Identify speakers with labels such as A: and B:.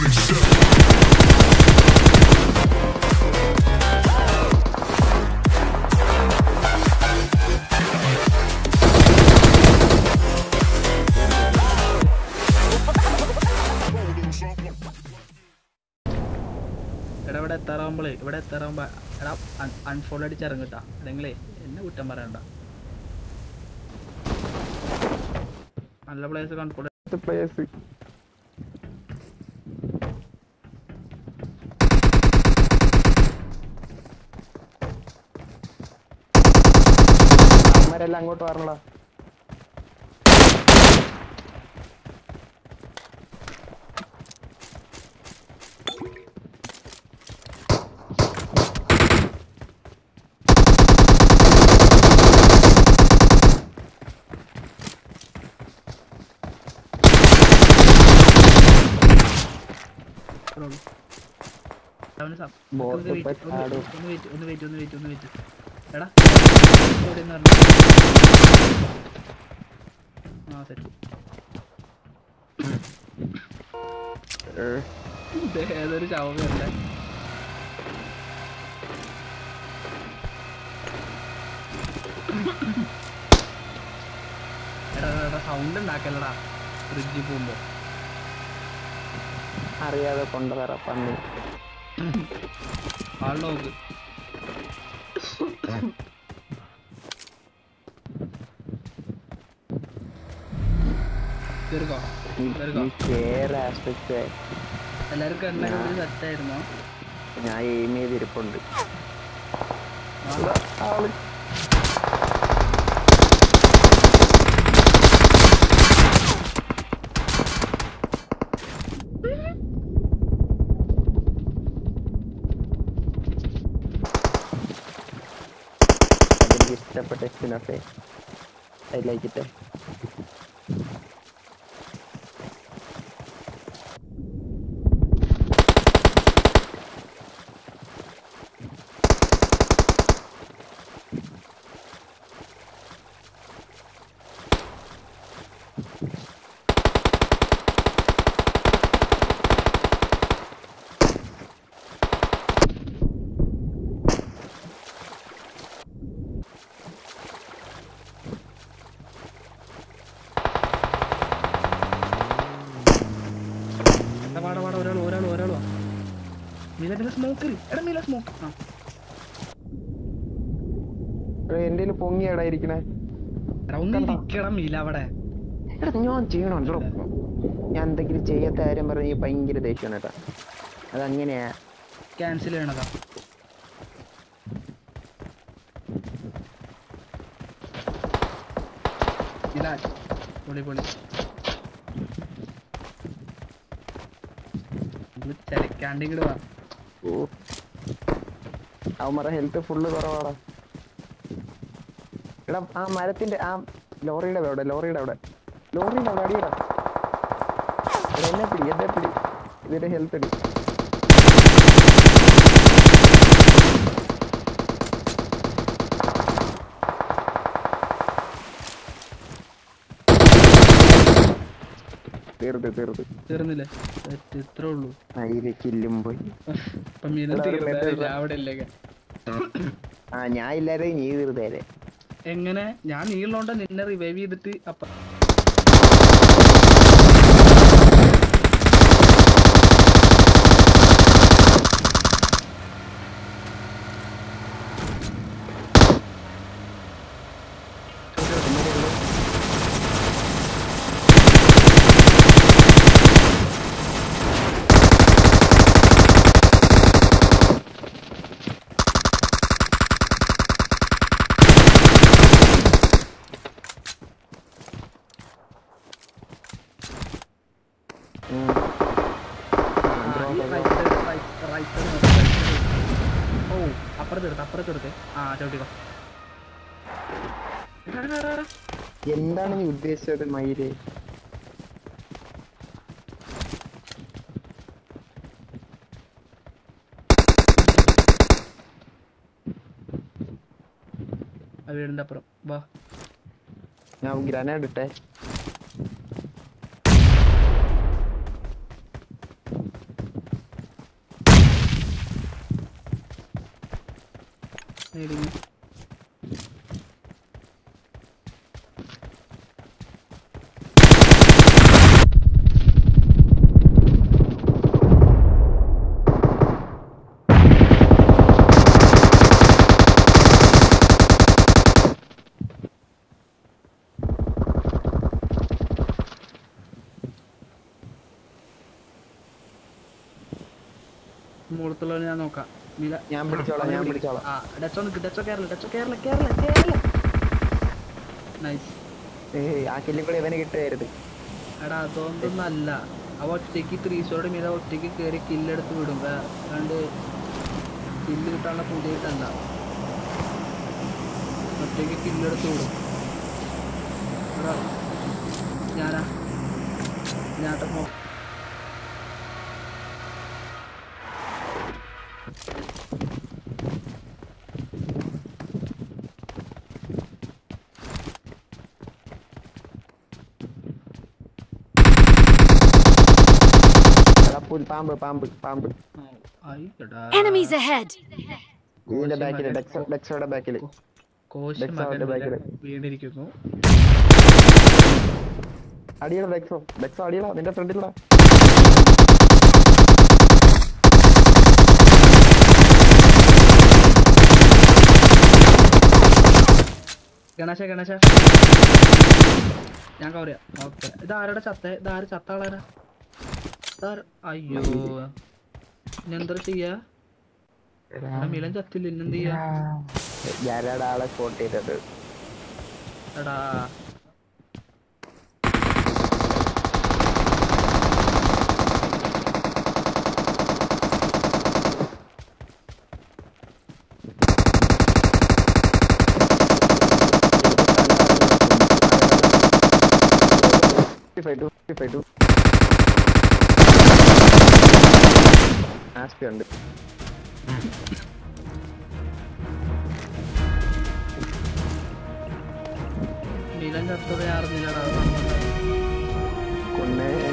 A: ഇവിടെ എത്താറാകുമ്പോ എടാ അൺഫോളോ അടിച്ചിറങ്ങിട്ടാ അല്ലെങ്കിലേ എന്നെ കുറ്റം പറയണ്ട. നല്ല പ്ലേയേഴ്സ് കൺഫോളോ
B: പ്ലേയേഴ്സ് അവന്മാരെല്ലാം അങ്ങോട്ട് വരണടാ.
A: ഒന്ന് വെയിറ്റ് എടാ ഏതൊരു ചവമല്ലേ. എടാ സൗണ്ട് ഉണ്ടാക്കല്ലടാ ഫ്രിഡ്ജിൽ പോകുമ്പോ.
B: അറിയാതെ കൊണ്ടുവരാ പന്നി
A: ആള് നോക്ക്. എല്ലാവർക്കും എണ്ണ സെറ്റായിരുന്നോ?
B: ഞാൻ എയിം ചെയ്തിരിപ്പുണ്ട്. ഇഷ്ടപ്പെട്ട സ്പിനൊക്കെ അതിലേക്കിട്ടെ. എന്റെ പൊങ്ങിയാടാ ഇരിക്കണേ. ഞാൻ ചെയ്യണോ? ഞാൻ എന്തെങ്കിലും ചെയ്യാത്ത കാര്യം പറഞ്ഞ ഭയങ്കര ദേഷ്യമാണ് കേട്ടാ. അതങ്ങനെയാ
A: ക്യാൻസൽ ചെയ്യണതാ. ചരക്കാണ്ടിങ്ങടുവാ.
B: അവന്മാരുടെ ഹെൽത്ത് ഫുള്ള് കുറവാടാ. എടാ ആ മരത്തിന്റെ ആ ലോറിയുടെ അവിടെ അടിയടാ. എന്നെ പിടി ഇതിന്റെ ഹെൽത്ത് അടി.
A: തീർന്നില്ലേ? ഇത്രേ ഉള്ളൂ.
B: കില്ലും പോയി. ഞാൻ ഇല്ലാതെ നീ തീർന്നേരെ.
A: എങ്ങനെ? ഞാൻ നീളോണ്ട നിന്നെ റിവൈവ് ചെയ്തിട്ട് അപ്പ അപ്പുറത്തെടുത്ത് ചവിട്ടിക്കോ.
B: എന്താണ് നീ ഉദ്ദേശിച്ചത് മയില്?
A: വീടിന്റെ അപ്പുറം വാ.
B: ഞാൻ ഗ്രാനേഡ് ഇട്ടേ.
A: മുകളിലുള്ള ഞാൻ നോക്കാം.
B: ഞാൻ പിടിച്ചോളാം.
A: ഡെച്ചോ കേരള. നൈസ്.
B: ആ കില്ലും കൂടി ഇവന് കിട്ടുമായിരുന്നു.
A: എടാ അതൊന്നും അല്ല. അവ ഒറ്റയ്ക്ക് 3 ഷോട്ട് മീത ഒറ്റയ്ക്ക് കയറി കില്ലെടുത്ത് വിടും. രണ്ട് കില്ല് കിട്ടാനുള്ള പുതിയ കിട്ടണ്ട. ഒറ്റയ്ക്ക് കില്ലെടുത്ത് വിടും. ഞാനാ
B: പാമ്പ്.
C: Enemies ahead.
B: ഇതിന്റെ ബാക്കില് ഡെക്സോയുടെ ബാക്കില്
A: വീണിരിക്കുന്നു.
B: അടിയടാ ഡെക്സോ അടിയടാ നിന്റെ ഫ്രണ്ടിലടാ.
A: ഗണേശ ഞാൻ കവറിയാ. ഓക്കെ ഇതാരുടെ ഇതാര് ചത്താളാരാ? അയ്യോ ഇനെന്താ ചെയ്യാ? മിലൻ ചത്തില്ല, ഇന്നെന്ത് ചെയ്യാ?
B: ഞാനാണ് ആളെ സ്പോട്ട് ചെയ്തത്.
A: എടാ
B: ഉണ്ട്.
A: മിലൻ ചത്തത് അറിഞ്ഞില്ലടാ.
B: കൊന്നേ